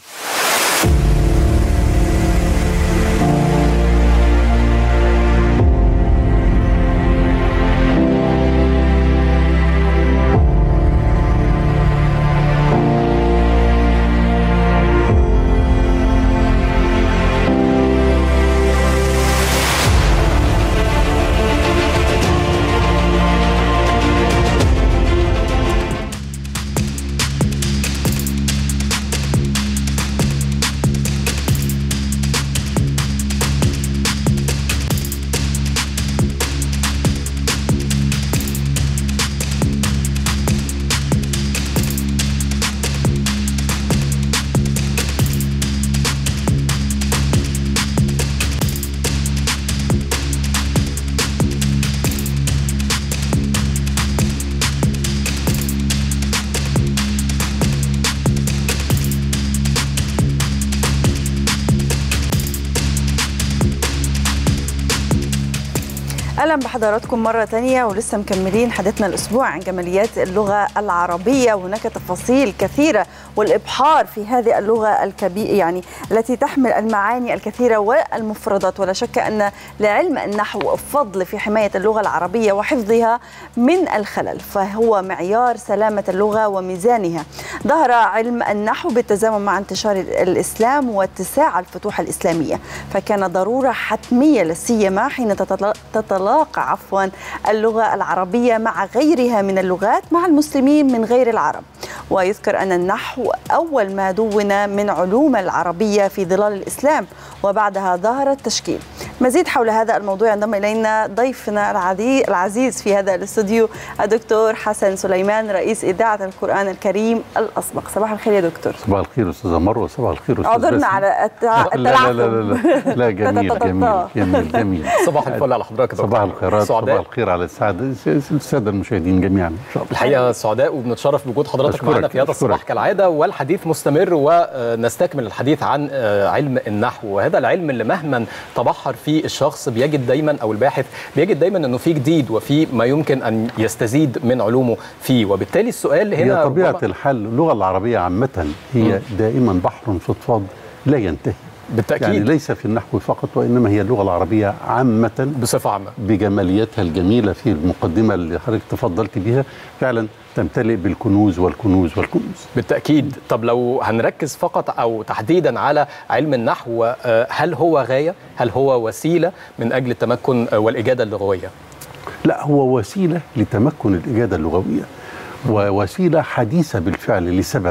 أهلا بحضراتكم مرة تانية، ولسه مكملين حديثنا الأسبوع عن جماليات اللغة العربية. وهناك تفاصيل كثيرة والإبحار في هذه اللغة الكبيرة يعني التي تحمل المعاني الكثيرة والمفردات. ولا شك أن لعلم النحو فضل في حماية اللغة العربية وحفظها من الخلل، فهو معيار سلامة اللغة وميزانها. ظهر علم النحو بالتزامن مع انتشار الإسلام واتساع الفتوح الإسلامية، فكان ضرورة حتمية لا سيما حين تتلاقى عفوا اللغة العربية مع غيرها من اللغات مع المسلمين من غير العرب. ويذكر أن النحو أول ما دون من علوم العربية في ظلال الإسلام، وبعدها ظهر التشكيل. مزيد حول هذا الموضوع ينضم إلينا ضيفنا العزيز في هذا الاستوديو الدكتور حسن سليمان، رئيس إذاعة القرآن الكريم الأسبق. صباح الخير يا دكتور. صباح الخير أستاذة مروة. صباح الخير أستاذ عذرنا على التعثم. لا لا لا لا لا, لا جميل جميل جميل جميل. صباح الفل على حضرتك. صباح الخيرات. صباح الخير على السعادة السادة المشاهدين جميعا إن شاء الله. الحقيقة سعداء وبنتشرف بوجود حضرتك معنا في هذا الصباح كالعادة، والحديث مستمر ونستكمل الحديث عن علم النحو، وهذا العلم اللي مهما تبحر فيه الشخص بيجد دايما او الباحث بيجد دايما انه في جديد وفي ما يمكن ان يستزيد من علومه فيه. وبالتالي السؤال هنا هي طبيعة الحال اللغة العربية عامة هي م. دائما بحر فضفاض لا ينتهي بالتأكيد، يعني ليس في النحو فقط وإنما هي اللغة العربية عامة بصفة عامة بجمالياتها الجميلة في المقدمة اللي حضرتك تفضلت بها فعلا تمتلئ بالكنوز والكنوز والكنوز بالتأكيد. طب لو هنركز فقط أو تحديدا على علم النحو، هل هو غاية؟ هل هو وسيلة من أجل التمكن والإجادة اللغوية؟ لا، هو وسيلة لتمكن الإجادة اللغوية، ووسيلة حديثة بالفعل لسبب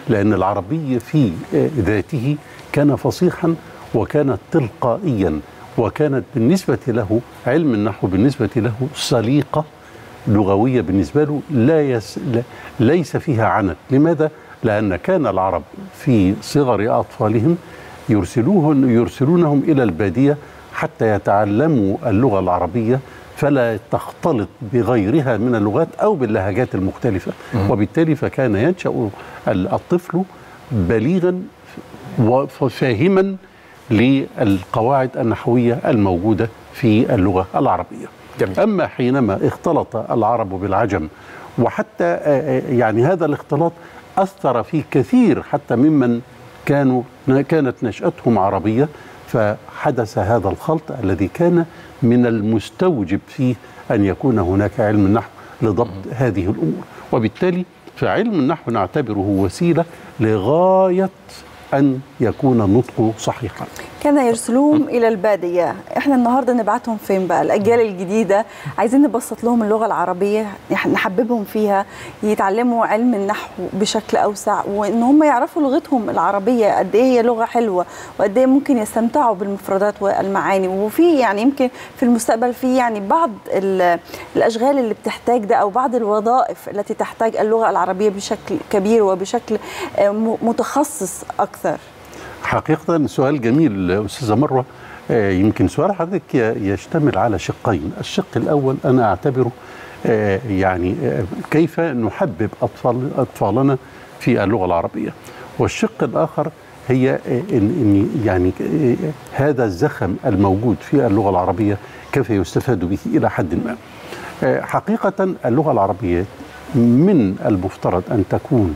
لأن العربي في ذاته كان فصيحا وكان تلقائيا، وكانت بالنسبة له علم النحو بالنسبة له سليقة لغوية بالنسبة له لا يس لا ليس فيها عنت. لماذا؟ لأن كان العرب في صغر أطفالهم يرسلوهم يرسلونهم إلى البادية حتى يتعلموا اللغة العربية فلا تختلط بغيرها من اللغات أو باللهجات المختلفة، وبالتالي فكان ينشأ الطفل بليغا وفاهما للقواعد النحوية الموجودة في اللغة العربية. جميل. أما حينما اختلط العرب بالعجم، وحتى يعني هذا الاختلاط أثر في كثير حتى ممن كانوا كانت نشأتهم عربية، فحدث هذا الخلط الذي كان من المستوجب فيه أن يكون هناك علم النحو لضبط هذه الأمور. وبالتالي فعلم النحو نعتبره وسيلة لغاية أن يكون النطق صحيحا. كان يرسلوهم إلى البادية، إحنا النهاردة نبعتهم فين بقى؟ الأجيال الجديدة عايزين نبسط لهم اللغة العربية، نحببهم فيها، يتعلموا علم النحو بشكل أوسع، وإن هم يعرفوا لغتهم العربية قد إيه هي لغة حلوة، وقد إيه ممكن يستمتعوا بالمفردات والمعاني. وفي يعني يمكن في المستقبل في يعني بعض الأشغال اللي بتحتاج ده، أو بعض الوظائف التي تحتاج اللغة العربية بشكل كبير وبشكل متخصص أكثر. حقيقة سؤال جميل أستاذة مروة. يمكن سؤال حضرتك يشتمل على شقين. الشق الأول أنا أعتبره يعني كيف نحبب أطفال أطفالنا في اللغة العربية، والشق الآخر هي إن يعني هذا الزخم الموجود في اللغة العربية كيف يستفاد به إلى حد ما. حقيقة اللغة العربية من المفترض أن تكون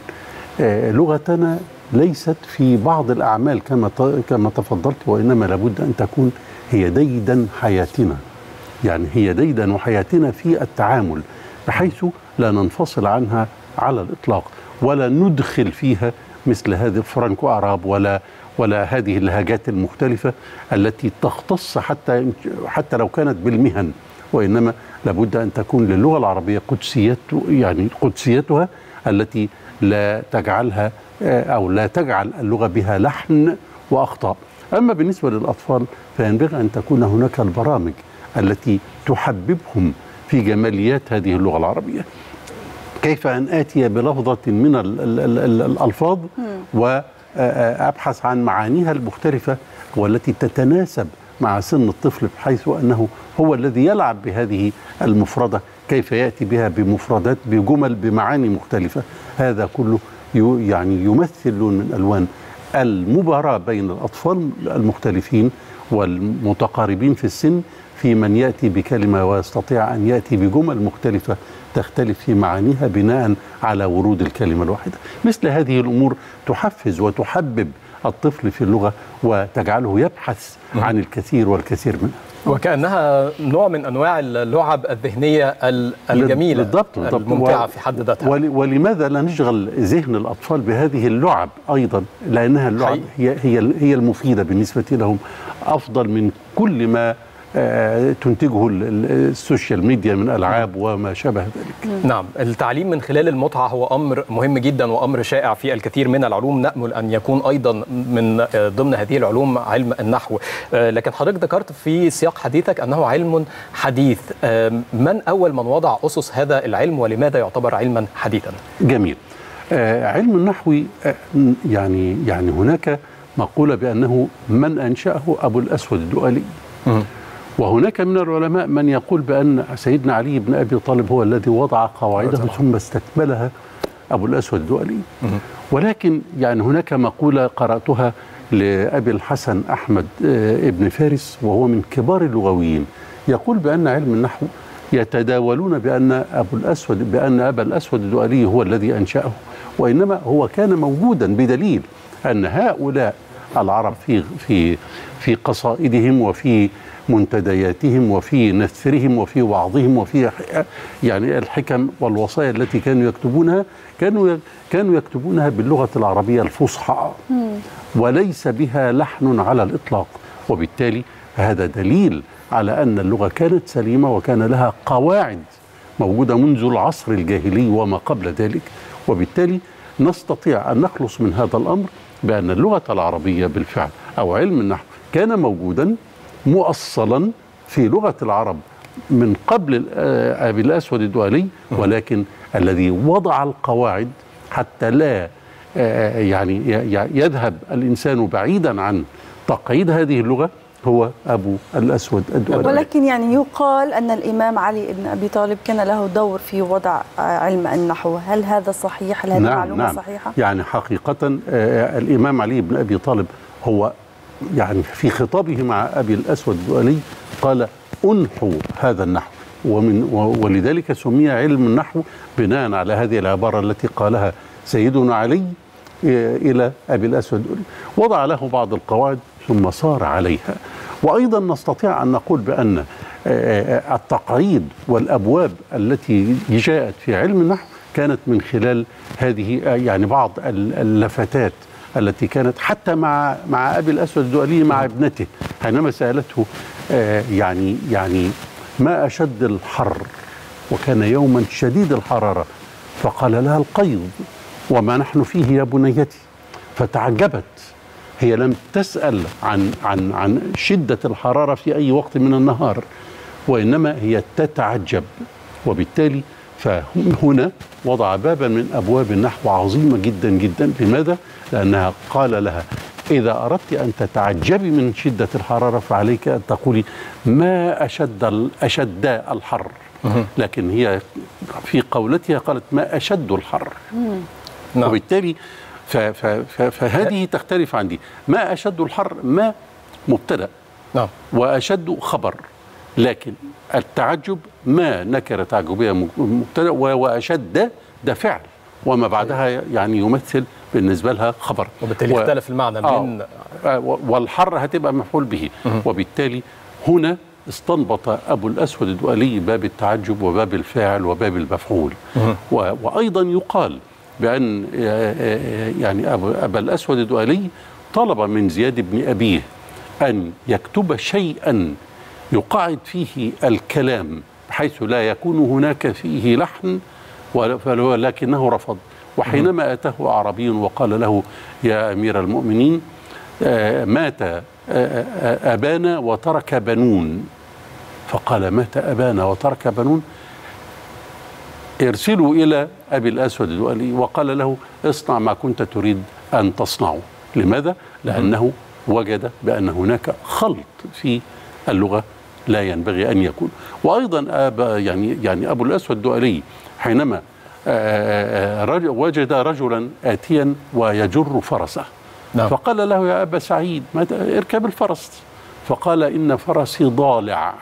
لغتنا ليست في بعض الأعمال كما كما تفضلت، وإنما لابد أن تكون هي ديدا حياتنا، يعني هي ديدا وحياتنا في التعامل، بحيث لا ننفصل عنها على الإطلاق، ولا ندخل فيها مثل هذه الفرنكو أعراب ولا ولا هذه اللهجات المختلفة التي تختص حتى حتى لو كانت بالمهن، وإنما لابد أن تكون للغة العربية قدسية، يعني قدسيتها التي لا تجعلها أو لا تجعل اللغة بها لحن وأخطاء. أما بالنسبة للأطفال فينبغي أن تكون هناك البرامج التي تحببهم في جماليات هذه اللغة العربية. كيف أن آتي بلفظة من الألفاظ وأبحث عن معانيها المختلفة والتي تتناسب مع سن الطفل، بحيث أنه هو الذي يلعب بهذه المفردة، كيف يأتي بها بمفردات بجمل بمعاني مختلفة. هذا كله يعني يمثل لون من ألوان المباراة بين الأطفال المختلفين والمتقاربين في السن، في من يأتي بكلمة ويستطيع أن يأتي بجمل مختلفة تختلف في معانيها بناء على ورود الكلمة الواحدة. مثل هذه الأمور تحفز وتحبب الطفل في اللغة وتجعله يبحث عن الكثير والكثير منها، وكأنها نوع من أنواع اللعب الذهنية الجميلة بالضبط الممتعة في حد ذاتها. ولماذا لا نشغل ذهن الأطفال بهذه اللعب أيضا، لأنها اللعب هي هي هي المفيدة بالنسبة لهم، أفضل من كل ما آه تنتجه السوشيال ميديا من ألعاب وما شابه ذلك. نعم، التعليم من خلال المتعة هو أمر مهم جدا وأمر شائع في الكثير من العلوم، نأمل أن يكون أيضا من ضمن هذه العلوم علم النحو. آه لكن حضرتك ذكرت في سياق حديثك أنه علم حديث. آه من أول من وضع أسس هذا العلم ولماذا يعتبر علما حديثا؟ جميل. آه علم النحو آه يعني يعني هناك مقولة بأنه من أنشأه أبو الأسود الدؤلي، وهناك من العلماء من يقول بأن سيدنا علي بن أبي طالب هو الذي وضع قواعده ثم استكملها أبو الأسود الدؤلي. ولكن يعني هناك مقولة قرأتها لأبي الحسن أحمد ابن فارس وهو من كبار اللغويين، يقول بأن علم النحو يتداولون بأن أبو الأسود بأن أبا الأسود الدؤلي هو الذي أنشأه، وإنما هو كان موجودا، بدليل أن هؤلاء العرب في في في قصائدهم وفي منتدياتهم وفي نثرهم وفي وعظهم وفي يعني الحكم والوصايا التي كانوا يكتبونها كانوا كانوا يكتبونها باللغة العربية الفصحى وليس بها لحن على الإطلاق، وبالتالي هذا دليل على أن اللغة كانت سليمة وكان لها قواعد موجودة منذ العصر الجاهلي وما قبل ذلك. وبالتالي نستطيع أن نخلص من هذا الأمر بأن اللغة العربية بالفعل أو علم النحو كان موجودا مؤصلا في لغة العرب من قبل أبي الأسود الدؤلي، ولكن الذي وضع القواعد حتى لا يعني يذهب الإنسان بعيدا عن تقعيد هذه اللغة هو أبو الأسود الدؤلي. ولكن يعني يقال أن الإمام علي بن أبي طالب كان له دور في وضع علم النحو، هل هذا صحيح؟ هل هذه نعم معلومة نعم صحيحة؟ يعني حقيقة الإمام علي بن أبي طالب هو يعني في خطابه مع أبي الأسود الدؤلي قال أنحوا هذا النحو، ومن ولذلك سمي علم النحو بناء على هذه العبارة التي قالها سيدنا علي إلى أبي الأسود الدؤلي، وضع له بعض القواعد ثم صار عليها. وأيضا نستطيع أن نقول بأن التقعيد والأبواب التي جاءت في علم النحو كانت من خلال هذه يعني بعض اللفتات التي كانت حتى مع مع أبي الأسود الدؤلي مع ابنته حينما سألته يعني يعني ما أشد الحر، وكان يوما شديد الحرارة، فقال لها القيض وما نحن فيه يا بنيتي، فتعجبت. هي لم تسأل عن عن عن شدة الحرارة في أي وقت من النهار، وإنما هي تتعجب. وبالتالي فهنا وضع بابا من أبواب النحو عظيمة جدا جدا. لماذا؟ لأنها قال لها إذا أردت أن تتعجبي من شدة الحرارة فعليك أن تقولي ما أشد أشد الحر، لكن هي في قولتها قالت ما أشد الحر. وبالتالي فهذه تختلف عندي. ما أشد الحر ما مبتدأ وأشد خبر، لكن التعجب ما نكرة تعجبية مبتدأ، وأشد ده فعل وما بعدها يعني يمثل بالنسبة لها خبر، وبالتالي و... اختلف المعنى من آه والحر هتبقى مفعول به. وبالتالي هنا استنبط أبو الأسود الدؤلي باب التعجب وباب الفاعل وباب المفعول. و... وأيضا يقال بأن يعني أبا الأسود الدؤلي طلب من زياد بن أبيه أن يكتب شيئا يقعد فيه الكلام بحيث لا يكون هناك فيه لحن، ولكنه رفض. وحينما أتاه أعرابي وقال له يا أمير المؤمنين مات أبانا وترك بنون، فقال مات أبانا وترك بنون، ارسلوا إلى أبي الأسود الدؤلي وقال له اصنع ما كنت تريد أن تصنعه. لماذا؟ لأنه وجد بأن هناك خلط في اللغة لا ينبغي أن يكون. وأيضا أبا يعني يعني أبو الأسود الدؤلي حينما رجل وجد رجلا آتيا ويجر فرسه، نعم. فقال له يا أبا سعيد اركب الفرس، فقال إن فرسي ضالع،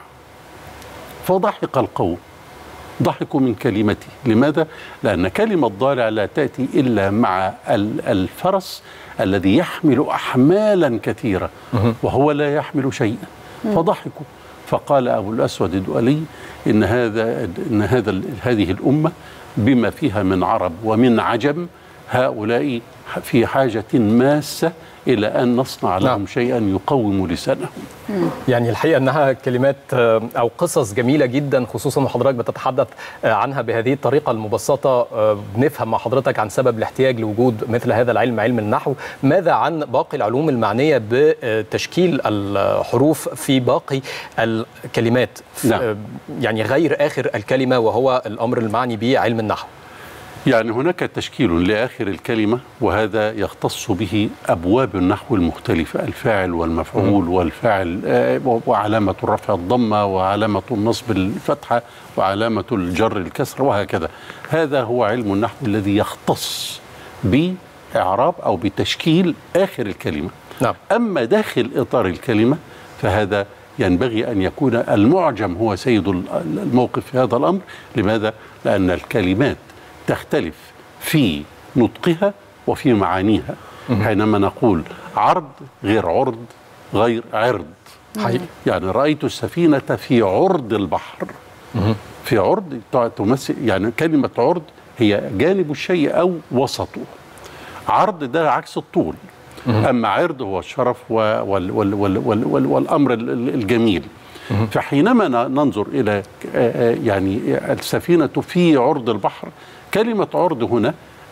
فضحك القوم، ضحكوا من كلمتي. لماذا؟ لأن كلمة ضالع لا تأتي إلا مع الفرس الذي يحمل أحمالا كثيرة وهو لا يحمل شيئا، فضحكوا. فقال أبو الأسود الدؤلي إن هذا إن هذا هذه الأمة بما فيها من عرب ومن عجم هؤلاء في حاجة ماسة إلى أن نصنع لهم نعم. شيئا يقوم لسانهم. يعني الحقيقة أنها كلمات أو قصص جميلة جدا، خصوصا وحضرتك بتتحدث عنها بهذه الطريقة المبسطة. بنفهم مع حضرتك عن سبب الاحتياج لوجود مثل هذا العلم، علم النحو. ماذا عن باقي العلوم المعنية بتشكيل الحروف في باقي الكلمات؟ نعم. يعني غير آخر الكلمة وهو الأمر المعني بعلم النحو. يعني هناك تشكيل لآخر الكلمة، وهذا يختص به أبواب النحو المختلفة، الفاعل والمفعول والفاعل، وعلامة الرفع الضمة، وعلامة النصب الفتحة، وعلامة الجر الكسر، وهكذا. هذا هو علم النحو الذي يختص بإعراب أو بتشكيل آخر الكلمة. نعم. أما داخل إطار الكلمة فهذا ينبغي أن يكون المعجم هو سيد الموقف في هذا الأمر. لماذا؟ لأن الكلمات تختلف في نطقها وفي معانيها. حينما نقول عرض غير عرض غير عرض. حقيقي. يعني رأيت السفينة في عرض البحر. في عرض تمثل يعني كلمة عرض هي جانب الشيء أو وسطه. عرض ده عكس الطول. أما عرض هو الشرف وال وال وال وال وال والأمر الجميل. فحينما ننظر إلى يعني السفينة في عرض البحر، كلمة عرض هنا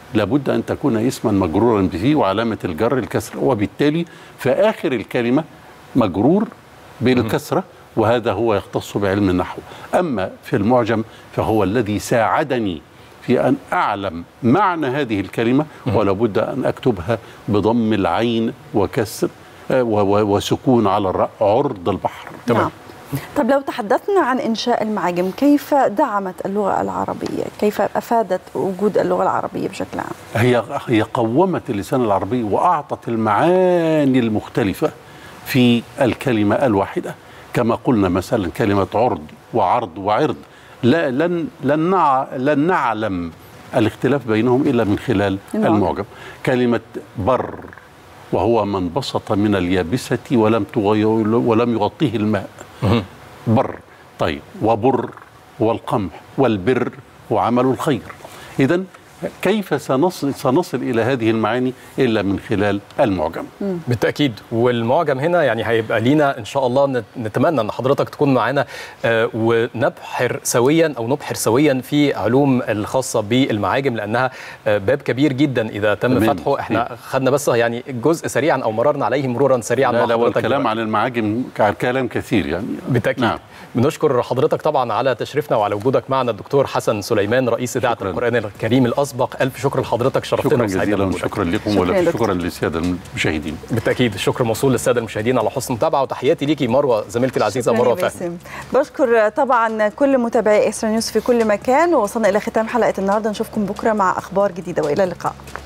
لابد أن تكون اسما مجرورا به وعلامة الجر الكسرة، وبالتالي في آخر الكلمة مجرور بالكسرة، وهذا هو يختص بعلم النحو. أما في المعجم فهو الذي ساعدني في أن أعلم معنى هذه الكلمة، ولابد أن أكتبها بضم العين وكسر وسكون على الراء، عرض البحر. تمام. طب لو تحدثنا عن إنشاء المعاجم، كيف دعمت اللغة العربية؟ كيف أفادت وجود اللغة العربية بشكل عام؟ هي هي قومت اللسان العربي وأعطت المعاني المختلفة في الكلمة الواحدة. كما قلنا مثلا كلمة عرض وعرض وعرض، لا لن لن نع لن نعلم الاختلاف بينهم إلا من خلال المعجم. كلمة بر وهو ما انبسط من اليابسة ولم ولم يغطيه الماء، بر. طيب، وبر والقمح، والبر وعمل الخير. إذن كيف سنصل, سنصل إلى هذه المعاني إلا من خلال المعجم؟ بالتأكيد. والمعجم هنا يعني هيبقى لينا إن شاء الله، نتمنى أن حضرتك تكون معنا آه ونبحر سويا أو نبحر سويا في علوم الخاصة بالمعاجم، لأنها آه باب كبير جدا إذا تم فتحه. احنا خدنا بس يعني جزء سريعا أو مررنا عليه مرورا سريعا. لا لا، والكلام عن المعاجم كلام كثير يعني. بالتأكيد. نعم. بنشكر حضرتك طبعا على تشريفنا وعلى وجودك معنا. الدكتور حسن سليمان، رئيس إذاعة القرآن الكريم الأسبق، ألف شكر لحضرتك، شرفتنا. شكرا جزيلا، وشكرا لكم، وشكرا للسادة المشاهدين. بالتأكيد الشكر موصول للسادة المشاهدين على حسن المتابعة، وتحياتي ليكي مروة زميلتي العزيزة مروة فهمي. بشكر طبعا كل متابعي إكسترا نيوز في كل مكان، ووصلنا إلى ختام حلقة النهارده. نشوفكم بكرة مع أخبار جديدة، وإلى اللقاء.